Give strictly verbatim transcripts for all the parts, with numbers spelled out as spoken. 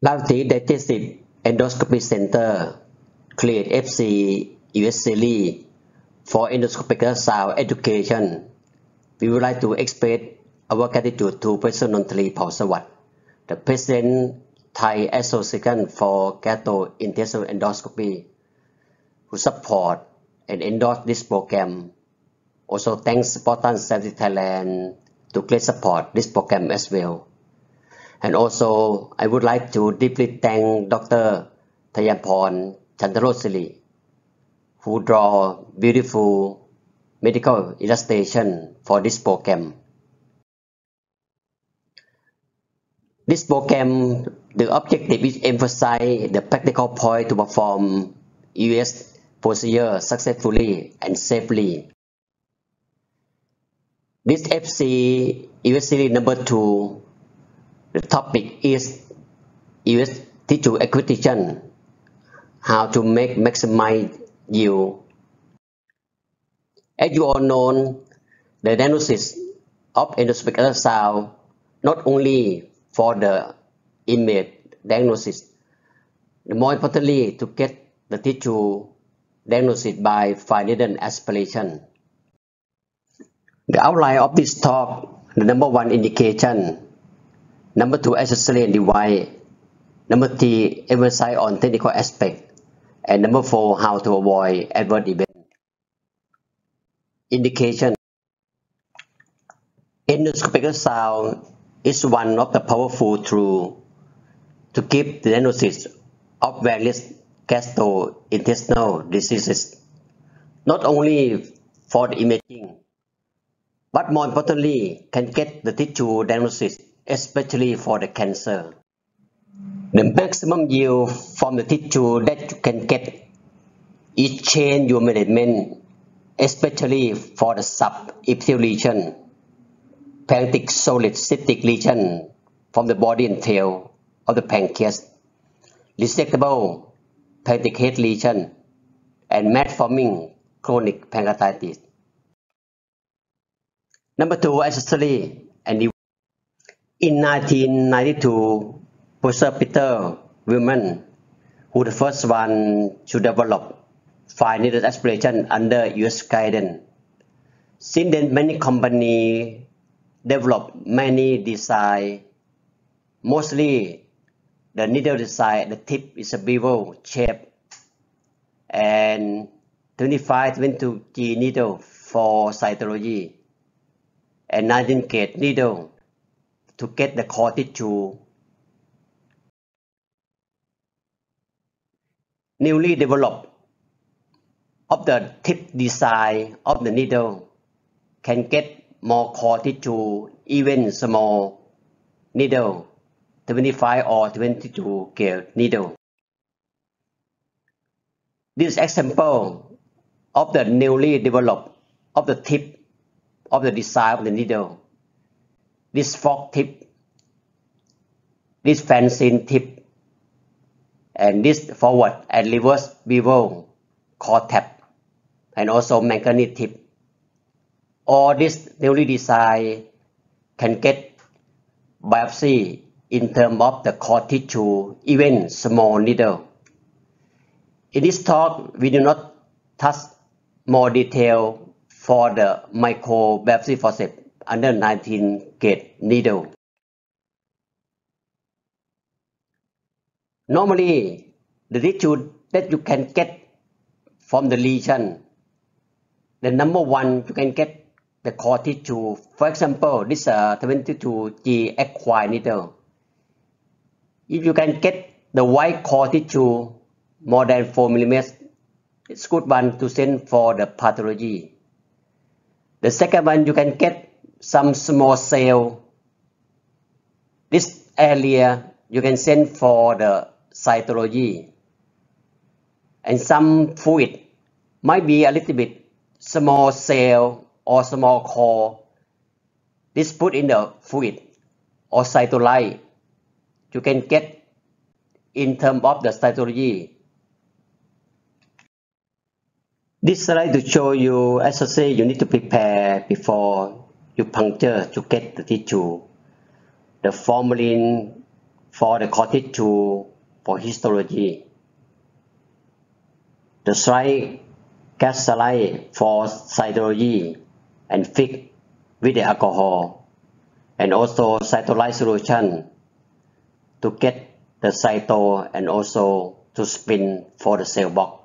Lavati Digestive Endoscopy Center create F C U S series for endoscopic ultrasound education. We would like to express our gratitude to Professor Nontali Pausawat, the President Thai Association for Gastrointestinal Endoscopy, who support and endorse this program. Also thanks Spartan Scientific Thailand to great support this program as well. And also I would like to deeply thank Doctor Thayaporn Chantarosiri, who draw beautiful medical illustration for this program. This program, the objective is emphasize the practical point to perform U S procedure successfully and safely. This F C U S series number two, the topic is U S tissue acquisition, how to make maximize yield. As you all know, the diagnosis of endoscopic ultrasound not only for the image diagnosis, the more importantly to get the tissue diagnosis by fine needle aspiration. The outline of this talk: the number one, indication; number two, accessory and device; number three, emphasis on technical aspect; and number four, how to avoid adverse events. Indication: endoscopic ultrasound is one of the powerful tools to give the diagnosis of various gastrointestinal diseases, not only for the imaging, but more importantly can get the tissue diagnosis, especially for the cancer. The maximum yield from the tissue that you can get is change your management, especially for the subepithelial lesion, pancreatic solid cystic lesion from the body and tail of the pancreas, resectable pancreatic head lesion, and mass-forming chronic pancreatitis. Number two, accessory and device. In nineteen ninety-two, Professor Peter Willman, who the first one to develop fine needle aspiration under U S guidance. Since then, many companies develop many design. Mostly, the needle design, the tip is a bevel shape, and twenty-five to twenty-two G needle for cytology, and nineteen gauge needle to get the core tissue. Newly developed of the tip design of the needle can get more core tissue, even small needle, twenty-five or twenty-two gauge needle. This example of the newly developed of the tip of the design of the needle. This fork tip, this fancy tip, and this forward and reverse bevel core tap, and also manganese tip. All this newly designed can get biopsy in terms of the core tissue, even small needle. In this talk, we do not touch more detail for the micro biopsy forceps under nineteen gauge needle. Normally, the tissue that you can get from the lesion, the number one, you can get the core tissue. For example, this uh, twenty-two G acquired needle. If you can get the white core tissue more than four millimeters, it's good one to send for the pathology. The second one, you can get some small cell. This area you can send for the cytology, and some fluid might be a little bit small cell or small core. This put in the fluid or cytolite. You can get in terms of the cytology. This slide to show you, as I say, you need to prepare before you puncture to get the tissue. The formalin for the core tissue for histology. The slide gas slide for cytology and fix with the alcohol, and also cytolite solution to get the cyto and also to spin for the cell box.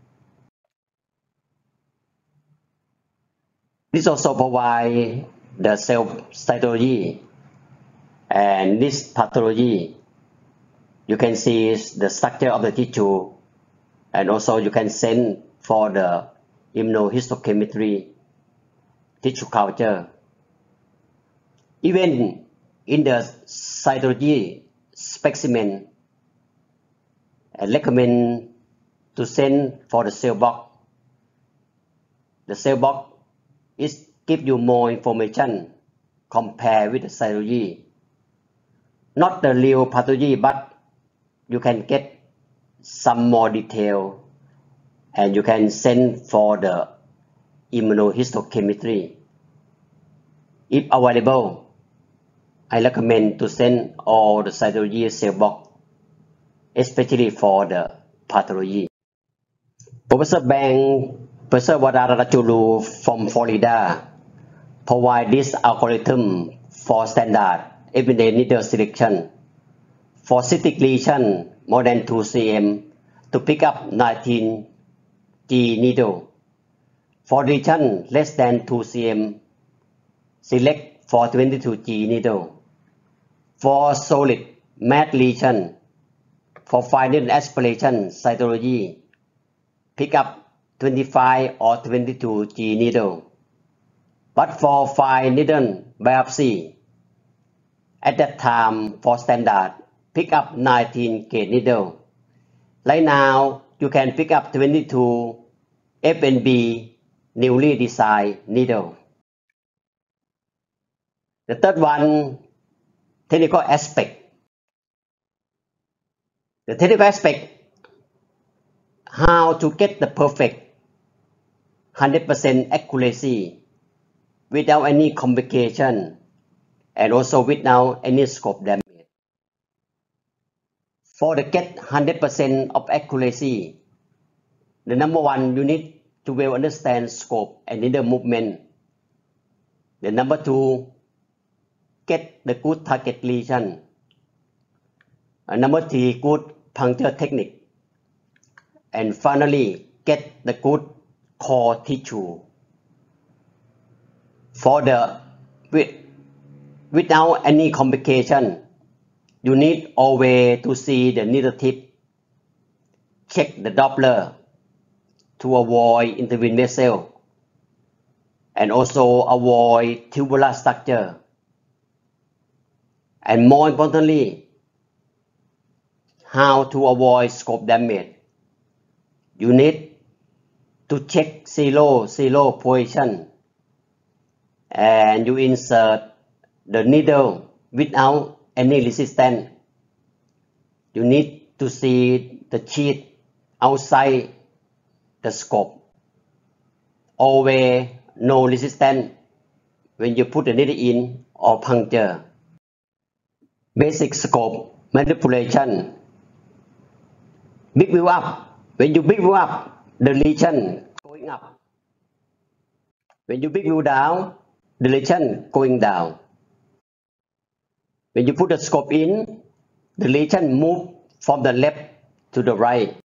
This also provide the cell cytology, and this pathology you can see the structure of the tissue, and also you can send for the immunohistochemistry tissue culture. Even in the cytology specimen, I recommend to send for the cell box. The cell box is give you more information compared with the cytology. Not the real pathology, but you can get some more detail, and you can send for the immunohistochemistry. If available, I recommend to send all the cytology cell box, especially for the pathology. Professor Bang, Professor Wadararajulu from Florida provide this algorithm for standard everyday needle selection for cystic lesion more than two centimeters to pick up nineteen G needle. For lesion less than two centimeters, select for twenty-two G needle. For solid mass lesion, for fine needle aspiration cytology, pick up twenty-five or twenty-two G needle. But for fine needle biopsy, at that time for standard, pick up nineteen G needle. Right now, you can pick up twenty-two F N B newly designed needle. The third one, technical aspect. The technical aspect, how to get the perfect one hundred percent accuracy without any complication and also without any scope damage. For the get one hundred percent of accuracy, the number one, you need to well understand scope and needle movement. The number two, get the good target lesion. And number three, good puncture technique. And finally, get the good core tissue. For the with, without any complication, you need always to see the needle tip. Check the Doppler to avoid intervening vessel, and also avoid tubular structure. And more importantly, how to avoid scope damage. You need to check zero zero position, and you insert the needle without any resistance. You need to see the sheet outside the scope. Always no resistance when you put the needle in or puncture. Basic scope manipulation. Big view up. When you big view up, the lesion going up. When you big view down, the lesion going down. When you put the scope in, the lesion move from the left to the right.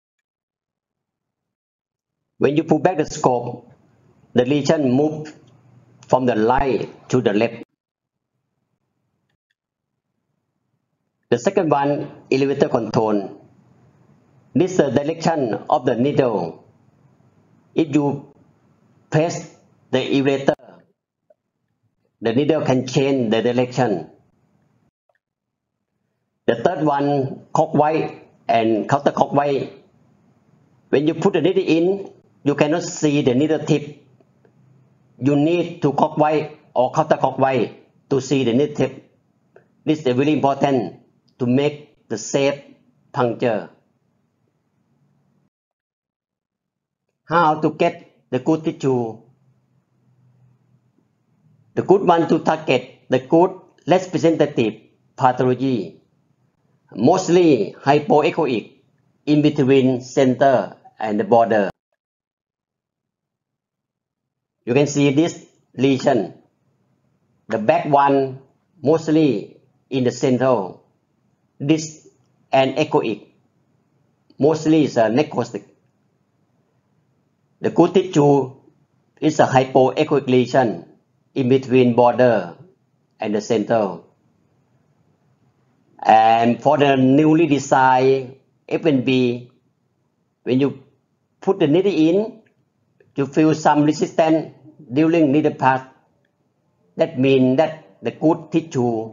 When you pull back the scope, the lesion move from the right to the left. The second one, elevator control. This is the direction of the needle. If you press the elevator, the needle can change the direction. The third one, clockwise and counterclockwise. When you put the needle in, you cannot see the needle tip. You need to clockwise or counterclockwise to see the needle tip. This is very important to make the safe puncture. How to get the good tissue? The good one to target the good representative pathology. mostly hypoechoic in between center and the border. You can see this lesion. The back one mostly in the center. This an echoic, mostly is a necrotic. The good tissue is a hypoechoic lesion in between border and the center. And for the newly designed F N B, when you put the needle in, you feel some resistance during needle pass. That means that the good tissue,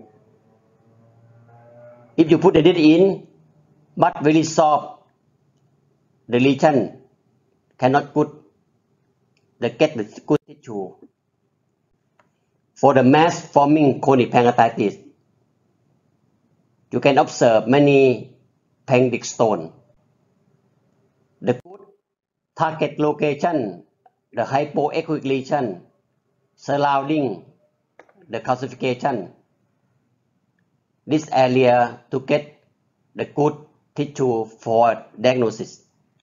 if you put the needle in, but very soft, the lesion cannot good, the get the good tissue. For the mass forming chronic pancreatitis, you can observe many pancreatic stone. The good target location, the hypoechoic lesion surrounding the calcification. This area to get the good tissue for diagnosis.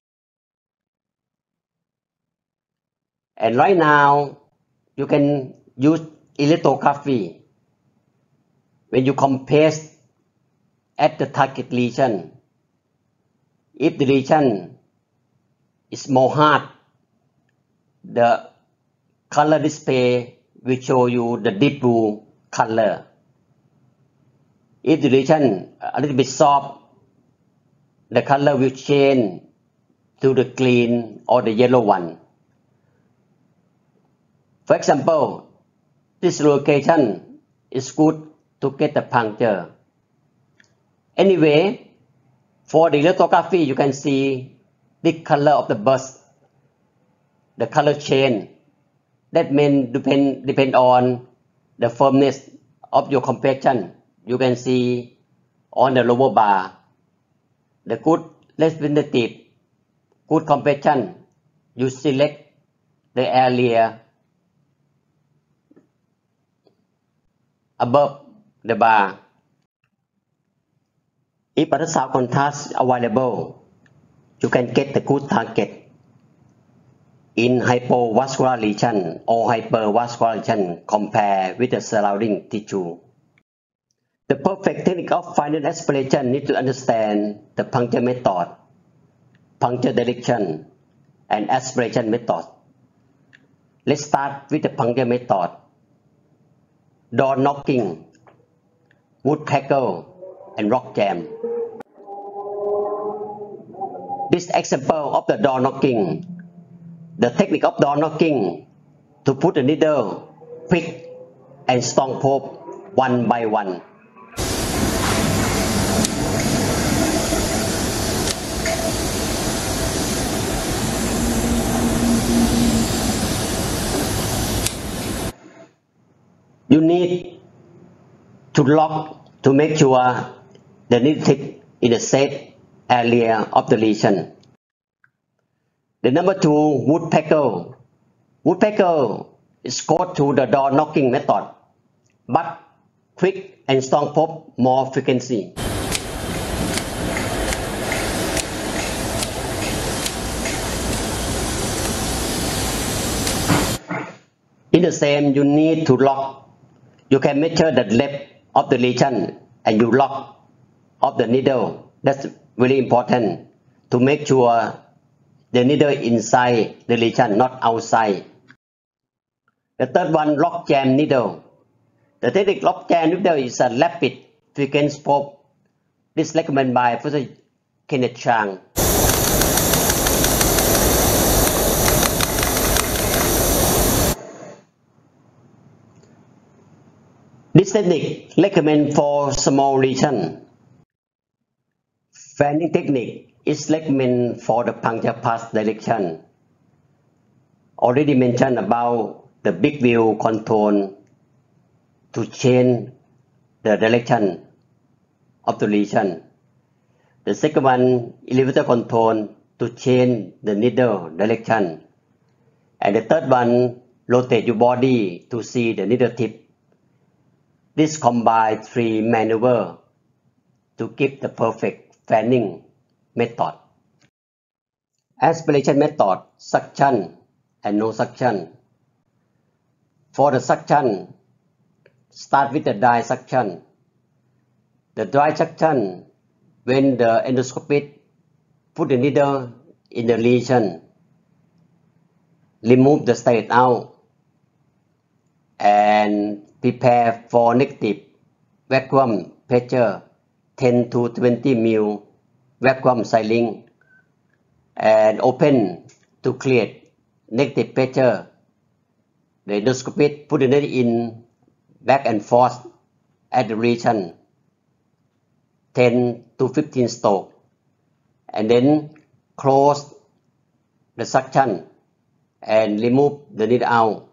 And right now, you can use elastography when you compress at the target lesion. If the lesion is more hard, the color display will show you the deep blue color. If the lesion a little bit soft, the color will change to the green or the yellow one. For example, this location is good to get the puncture. Anyway, for the elastography, you can see the color of the bust, the color change. That means depend depend on the firmness of your compression. You can see on the lower bar, the good representative, good compression. You select the area above the bar. If ultrasound contrast available, you can get the good target in hypovascular lesion or hypervascular lesion compared with the surrounding tissue. The perfect technique of final aspiration needs to understand the puncture method, puncture direction, and aspiration method. Let's start with the puncture method. Door knocking, woodpecker, and rock jam. This example of the door knocking. The technique of door knocking to put the needle, prick, and strong probe one by one. You need to lock to make sure the needle tip in the safe area of the lesion. The number two, woodpecker. Woodpecker is called to the door knocking method, but quick and strong probe more frequency. In the same, you need to lock. You can measure the depth of the lesion and you lock of the needle. That's very important to make sure the needle inside the lesion, not outside. The third one, lock jam needle. The technique lock jam needle is a rapid frequency probe. This recommended by Professor Kenneth Chang. This technique recommended for small lesion. Fanning technique is recommended for the puncture path direction. Already mentioned about the big wheel control to change the direction of the lesion. The second one, elevator control to change the needle direction. And the third one, rotate your body to see the needle tip. This combines three maneuvers to to give the perfect fanning method. Aspiration method, suction and no suction. For the suction, start with the dry suction. The dry suction, when the endoscopist put the needle in the lesion, remove the state out and prepare for negative vacuum pressure ten to twenty millimeter vacuum sealing and open to create negative pressure. The endoscopist put the needle in back and forth at the region ten to fifteen strokes and then close the suction and remove the needle out.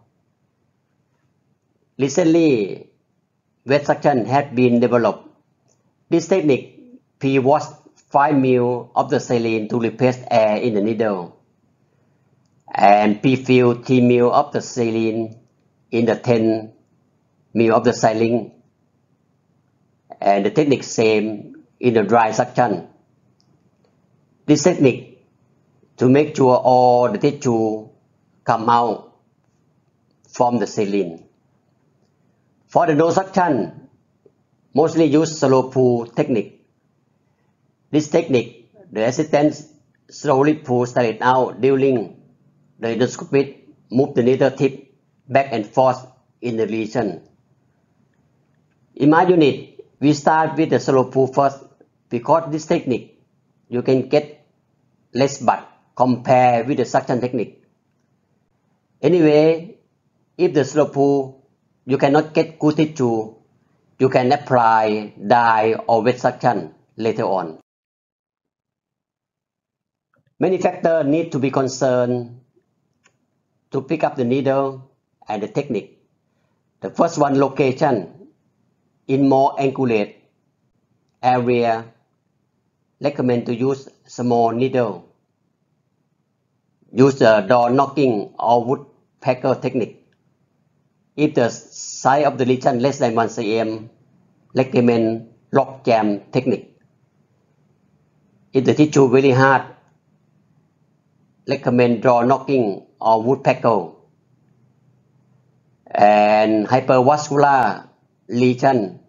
Recently, wet suction has been developed. This technique pre-washes five milliliters of the saline to replace air in the needle and pre-fill three milliliters of the saline in the ten milliliters of the saline, and the technique same in the dry suction. This technique to make sure all the tissue come out from the saline. For the no suction, mostly use slow pull technique. This technique, the assistant slowly pulls saline out during the endoscopist move the needle tip back and forth in the lesion. In my unit, we start with the slow pull first because this technique you can get less butt compared with the suction technique. Anyway, if the slow pull you cannot get good tissue, you can apply dry or wet suction later on. Many factors need to be concerned to pick up the needle and the technique. The first one, location. In more angulate area, recommend to use small needle. Use the door knocking or woodpecker technique. If the size of the lesion less than one centimeter, recommend lock jam technique. If the tissue very hard, recommend door knocking or woodpecker. And hypervascular lesion,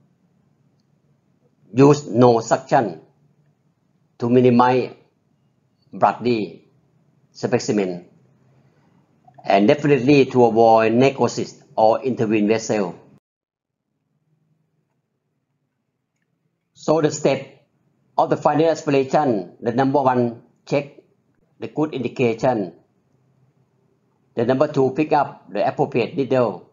use no suction to minimize bloody specimen, and definitely to avoid necrosis or intervene vessel. So the step of the final aspiration, the number one, check the good indication. The number two, pick up the appropriate needle.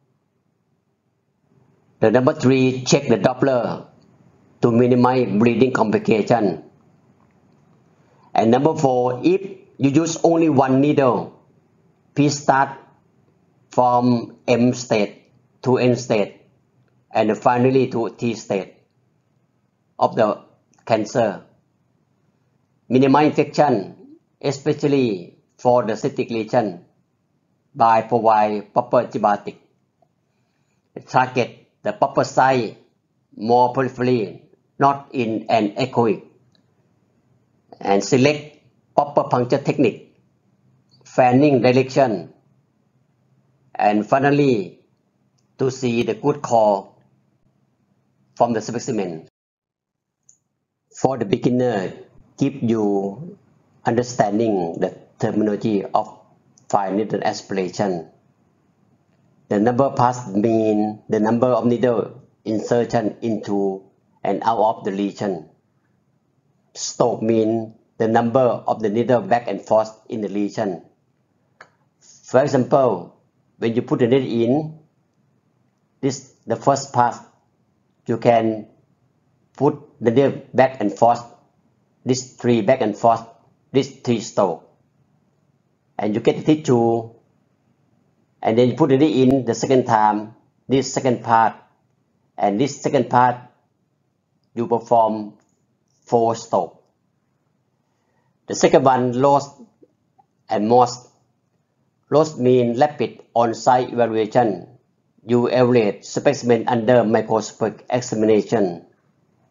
The number three, check the Doppler to minimize bleeding complication. And number four, if you use only one needle, please start from M state to N state and finally to T state of the cancer. Minimize infection, especially for the cystic lesion, by provide proper antibiotic. Target the proper site more peripherally, not in an echoic, and select proper puncture technique, fanning direction, and finally to see the good call from the specimen. For the beginner, give you understanding the terminology of fine needle aspiration. The number pass means the number of needle insertion into and out of the lesion. Stroke means the number of the needle back and forth in the lesion. For example, when you put the needle in, this the first pass, you can put the needle back and forth, this three back and forth, this three stroke, and you get the tissue, and then you put it in the second time, this second part, and this second part you perform four stroke. The second one, lost and most. Lost means rapid on-site evaluation. You evaluate specimen under microscopic examination.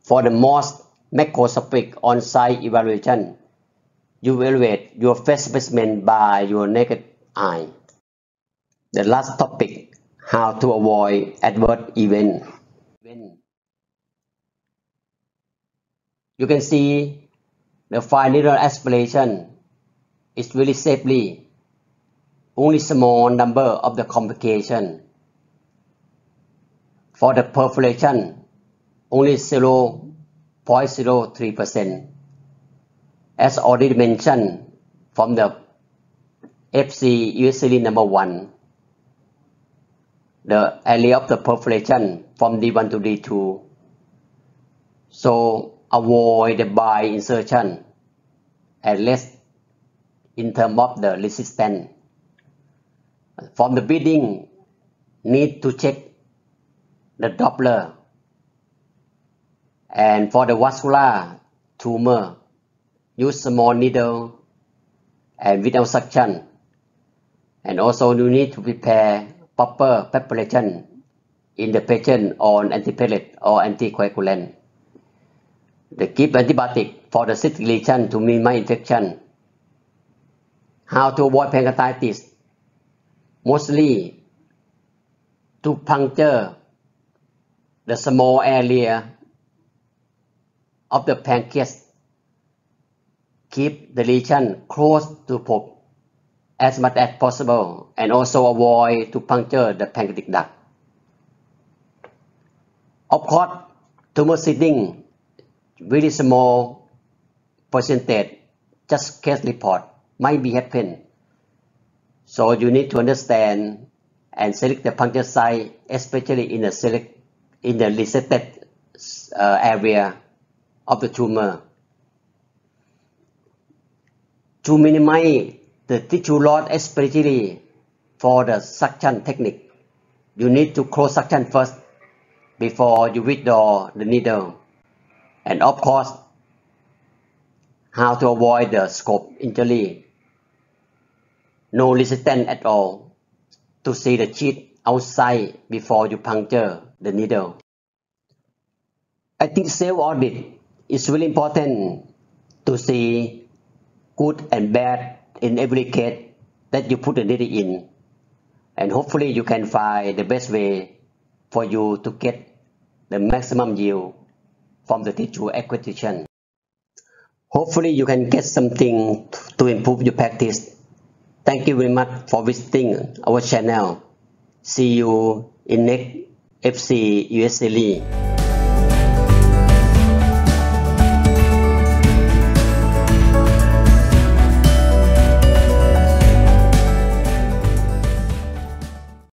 For the most macroscopic on-site evaluation, you evaluate your face specimen by your naked eye. The last topic, how to avoid adverse events. You can see the fine needle aspiration is really safely, only small number of the complication. For the perforation, only zero point zero three percent. As already mentioned from the F C U S series number one, the area of the perforation from D one to D two. So avoid the by insertion, at least in terms of the resistance. From the beginning, need to check the Doppler. And for the vascular tumor, use small needle and without suction. And also you need to prepare proper preparation in the patient on antiplatelet or anticoagulant. They give antibiotic for the cystic lesion to minimize infection. How to avoid pancreatitis? Mostly to puncture the small area of the pancreas. Keep the lesion close to pulp as much as possible, and also avoid to puncture the pancreatic duct. Of course, tumor seeding, very small percentage, just case report, might be happen. So you need to understand and select the puncture site, especially in the select in the resected uh, area of the tumor. To minimize the tissue loss, especially for the suction technique, you need to close suction first before you withdraw the needle. And of course, how to avoid the scope injury. No resistance at all to see the sheet outside before you puncture the needle. I think self-audit is really important to see good and bad in every case that you put the needle in. And hopefully you can find the best way for you to get the maximum yield from the tissue acquisition. Hopefully you can get something to improve your practice. Thank you very much for visiting our channel. See you in next F C U S series.